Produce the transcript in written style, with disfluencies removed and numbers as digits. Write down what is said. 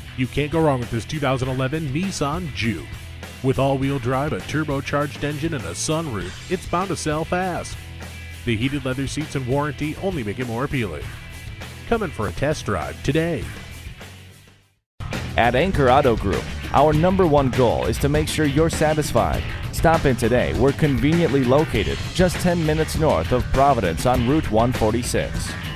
You can't go wrong with this 2011 Nissan JUKE. With all-wheel drive, a turbocharged engine, and a sunroof, it's bound to sell fast. The heated leather seats and warranty only make it more appealing. Come in for a test drive today. At Anchor Auto Group, our #1 goal is to make sure you're satisfied. Stop in today. We're conveniently located just 10 minutes north of Providence on Route 146.